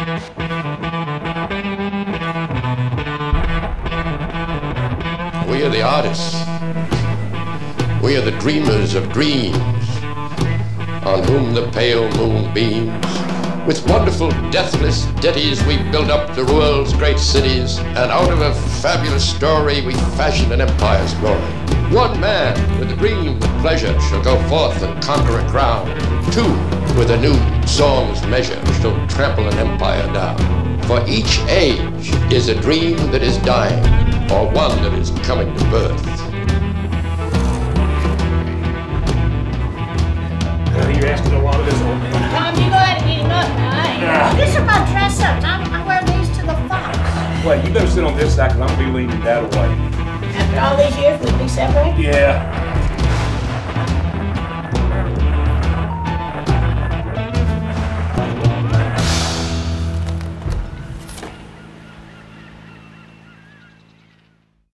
We are the artists. We are the dreamers of dreams, on whom the pale moon beams. With wonderful, deathless ditties, we build up the world's great cities, and out of a fabulous story, we fashion an empire's glory. One man with a dream with pleasure shall go forth and conquer a crown. Two with a new song's measure shall trample an empire down. For each age is a dream that is dying, or one that is coming to birth. You're asking a lot of this old man. Tom, you go ahead and eat enough now. These are my dress-ups. I wear these to the fox. Wait, you better sit on this side because I'm going to be leaning that away. After all these years, we'd be separated? Yeah.